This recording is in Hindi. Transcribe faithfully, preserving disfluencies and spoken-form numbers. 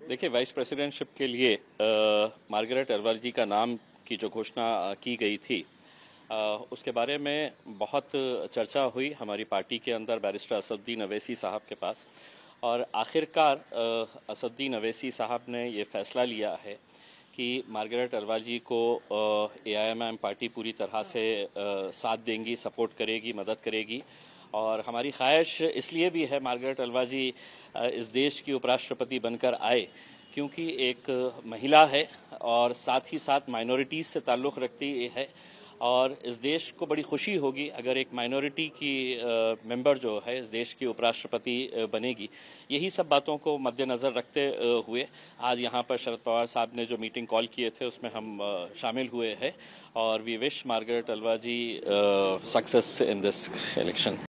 देखिए, वाइस प्रेसिडेंटशिप के लिए मार्गरेट अरवाल जी का नाम की जो घोषणा की गई थी, आ, उसके बारे में बहुत चर्चा हुई हमारी पार्टी के अंदर बैरिस्टर असदुद्दीन अवैसी साहब के पास। और आखिरकार असदुद्दीन अवैसी साहब ने ये फैसला लिया है कि मार्गरेट अरवाल जी को A I M I M party पूरी तरह से आ, साथ देंगी, सपोर्ट करेगी, मदद करेगी। और हमारी ख्वाहिश इसलिए भी है मार्गरेट अरवाल जी इस देश की उपराष्ट्रपति बनकर आए क्योंकि एक महिला है और साथ ही साथ माइनॉरिटीज़ से ताल्लुक़ रखती है। और इस देश को बड़ी खुशी होगी अगर एक माइनॉरिटी की मेंबर जो है इस देश की उपराष्ट्रपति बनेगी। यही सब बातों को मद्देनज़र रखते हुए आज यहाँ पर शरद पवार साहब ने जो मीटिंग कॉल किए थे उसमें हम शामिल हुए हैं और we wish Margaret Alva ji success in this election.